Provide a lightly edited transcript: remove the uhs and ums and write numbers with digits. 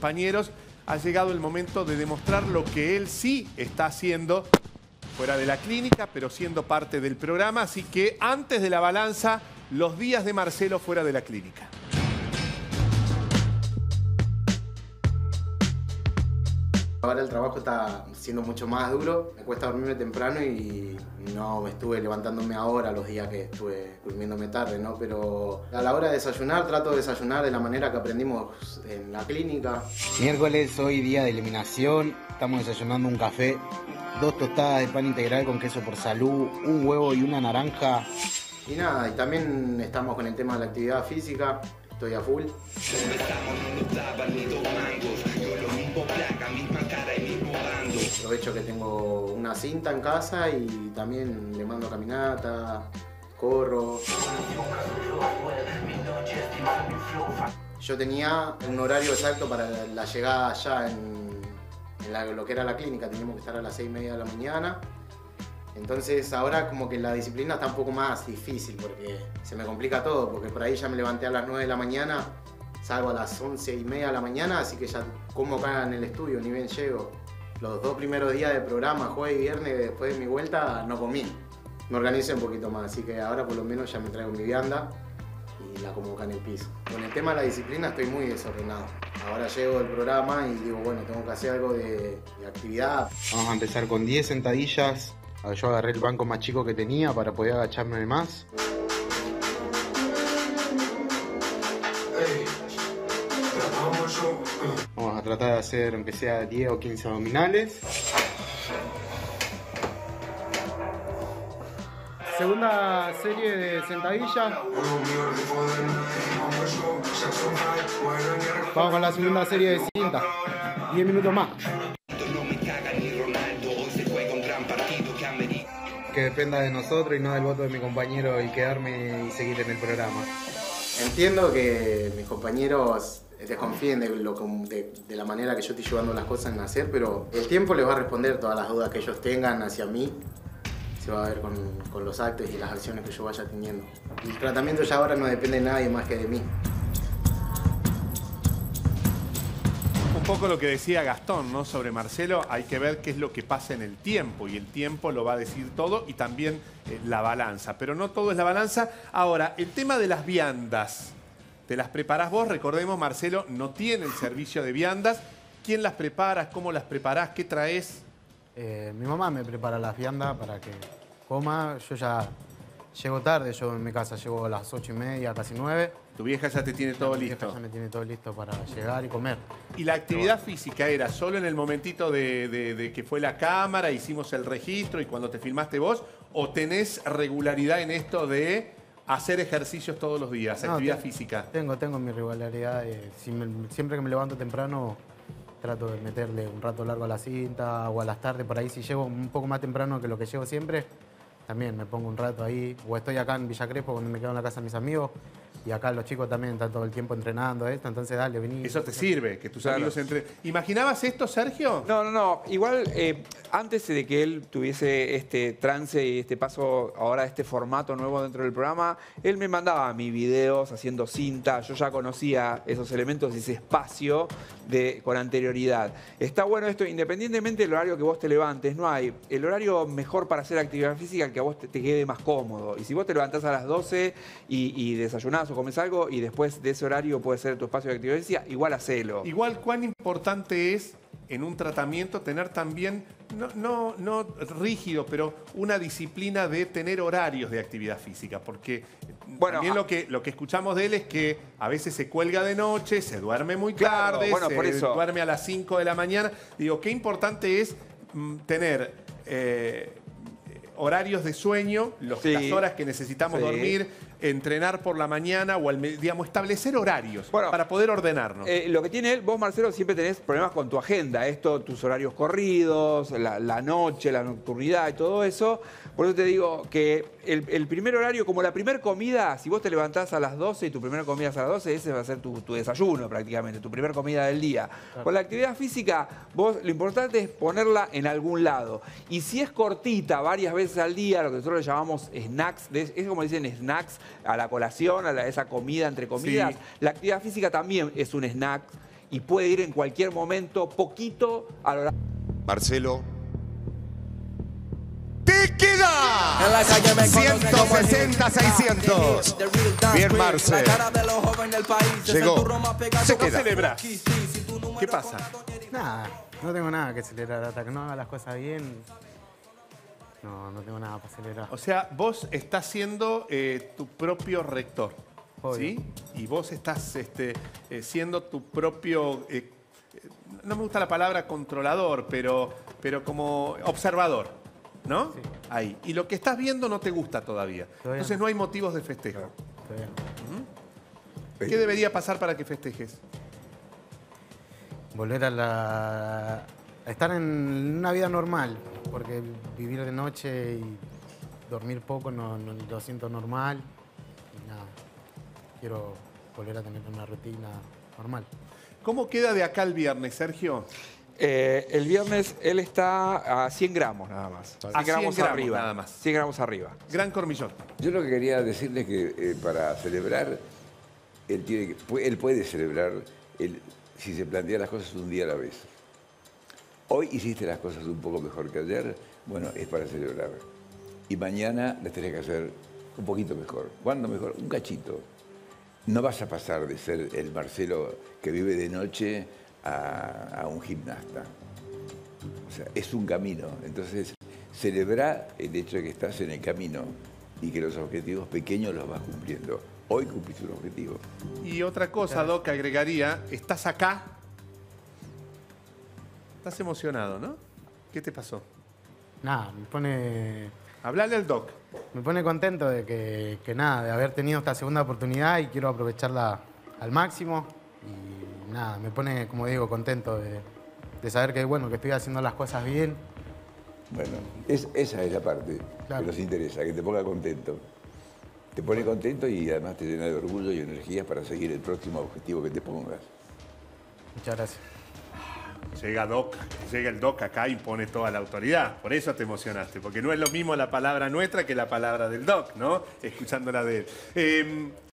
compañeros, ha llegado el momento de demostrar lo que él sí está haciendo fuera de la clínica, pero siendo parte del programa. Así que antes de la balanza, los días de Marcelo fuera de la clínica. Ahora el trabajo está siendo mucho más duro, me cuesta dormirme temprano y no estuve levantándome ahora los días que estuve durmiéndome tarde, ¿no? Pero a la hora de desayunar, trato de desayunar de la manera que aprendimos en la clínica. Miércoles, hoy día de eliminación, estamos desayunando un café, 2 tostadas de pan integral con queso por salud, un huevo y una naranja. Y nada, y también estamos con el tema de la actividad física, estoy a full. Aprovecho que tengo una cinta en casa y también le mando caminata, corro. Yo tenía un horario exacto para la llegada allá en lo que era la clínica, teníamos que estar a las 6:30 de la mañana. Entonces ahora como que la disciplina está un poco más difícil porque se me complica todo, porque por ahí ya me levanté a las 9 de la mañana, salgo a las 11:30 de la mañana, así que ya como acá en el estudio, ni bien llego. Los 2 primeros días de programa, jueves y viernes, después de mi vuelta, no comí. Me organicé un poquito más, así que ahora por lo menos ya me traigo mi vianda y la como acá en el piso. Con el tema de la disciplina estoy muy desordenado. Ahora llego del programa y digo, bueno, tengo que hacer algo de actividad. Vamos a empezar con 10 sentadillas. Yo agarré el banco más chico que tenía para poder agacharme más. Vamos a tratar de hacer, aunque sea 10 o 15 abdominales. Segunda serie de sentadillas. Vamos con la segunda serie de cinta. 10 minutos más. Que dependa de nosotros y no del voto de mi compañero y quedarme y seguir en el programa. Entiendo que mis compañeros desconfíen de la manera que yo estoy llevando las cosas en hacer, pero el tiempo les va a responder todas las dudas que ellos tengan hacia mí. Se va a ver con los actos y las acciones que yo vaya teniendo. El tratamiento ya ahora no depende de nadie más que de mí. Un poco lo que decía Gastón, ¿no? Sobre Marcelo, hay que ver qué es lo que pasa en el tiempo, y el tiempo lo va a decir todo, y también la balanza, pero no todo es la balanza. Ahora, el tema de las viandas, ¿te las preparás vos? Recordemos, Marcelo no tiene el servicio de viandas. ¿Quién las prepara? ¿Cómo las preparás? ¿Qué traes? Mi mamá me prepara las viandas para que coma. Yo ya llego tarde, yo en mi casa llego a las 8:30, casi 9. Tu vieja ya te tiene todo Mi vieja listo. ya me tiene todo listo para llegar y comer. ¿Y la actividad física era solo en el momentito de que fue la cámara, hicimos el registro y cuando te filmaste vos? ¿O tenés regularidad en esto de hacer ejercicios todos los días, actividad física? Tengo mi regularidad. Siempre que me levanto temprano trato de meterle un rato largo a la cinta o a las tardes. Por ahí si llego un poco más temprano que lo que llego siempre, también me pongo un rato ahí. O estoy acá en Villa Crespo cuando me quedo en la casa de mis amigos. Y acá los chicos también están todo el tiempo entrenando esto, entonces dale, vení. Eso te sirve, que tus amigos entren. ¿Imaginabas esto, Sergio? No. Igual, antes de que él tuviese este trance y este paso ahora a este formato nuevo dentro del programa, él me mandaba mis videos haciendo cinta. Yo ya conocía esos elementos y ese espacio con anterioridad. Está bueno esto, independientemente del horario que vos te levantes, no hay el horario mejor para hacer actividad física que a vos te quede más cómodo. Y si vos te levantás a las 12 y desayunás o comes algo y después de ese horario puede ser tu espacio de actividad física, igual hacelo. Igual, cuán importante es en un tratamiento tener también, no rígido, pero una disciplina de tener horarios de actividad física, porque también lo que escuchamos de él es que a veces se cuelga de noche, se duerme muy tarde, por eso duerme a las 5 de la mañana. Digo, qué importante es tener horarios de sueño, las horas que necesitamos dormir, entrenar por la mañana o digamos, establecer horarios para poder ordenarnos. Lo que tiene él, vos, Marcelo, siempre tenés problemas con tu agenda. Tus horarios corridos, la noche, la nocturnidad y todo eso. Por eso te digo que el primer horario, como la primera comida, si vos te levantás a las 12 y tu primera comida es a las 12, ese va a ser tu desayuno prácticamente, tu primera comida del día. Claro. Con la actividad física, vos lo importante es ponerla en algún lado. Y si es cortita, varias veces al día, lo que nosotros le llamamos snacks, es como dicen snacks, a la colación, esa comida entre comidas, la actividad física también es un snack. y puede ir en cualquier momento, poquito a lo largo. Marcelo. ¡Te queda! En la calle me conocen como el 160, 600. Bien, Marce. Llegó. Se ¿Cómo queda. celebras? ¿Qué pasa? Nada, no tengo nada que celebrar. Hasta que no haga las cosas bien, no tengo nada para celebrar. O sea, vos estás siendo tu propio rector, Obvio. ¿sí? Y vos estás siendo tu propio, no me gusta la palabra controlador, pero como observador, ¿no? Sí. Ahí. Y lo que estás viendo no te gusta todavía. Todavía Entonces no. no hay motivos de festejo. Todavía no. ¿Qué debería pasar para que festejes? Volver a estar en una vida normal, porque vivir de noche y dormir poco no lo siento normal. Y nada, quiero volver a tener una rutina normal. ¿Cómo queda de acá el viernes, Sergio? El viernes él está a 100 gramos nada más. 100 A 100 gramos gramos arriba. nada más. 100 gramos arriba. Gran Cormillón. Yo lo que quería decirle es que para celebrar, él puede celebrar si se plantea las cosas un día a la vez. Hoy hiciste las cosas un poco mejor que ayer, bueno, es para celebrar. Y mañana las tenés que hacer un poquito mejor. ¿Cuándo mejor? Un cachito. No vas a pasar de ser el Marcelo que vive de noche a un gimnasta. O sea, es un camino. Entonces, celebra el hecho de que estás en el camino y que los objetivos pequeños los vas cumpliendo. Hoy cumpliste un objetivo. Y otra cosa, Doc, agregaría, estás acá. Estás emocionado, ¿no? ¿Qué te pasó? Nada, Hablale al Doc. me pone contento de que nada, de haber tenido esta segunda oportunidad y quiero aprovecharla al máximo. Y nada, me pone, como digo, contento de saber que, bueno, que estoy haciendo las cosas bien. Bueno, esa es la parte Claro. que nos interesa, que te ponga contento. Te pone contento y además te llena de orgullo y energías para seguir el próximo objetivo que te pongas. Muchas gracias. Llega el Doc acá y pone toda la autoridad. Por eso te emocionaste, porque no es lo mismo la palabra nuestra que la palabra del Doc, ¿no? Escuchándola de él.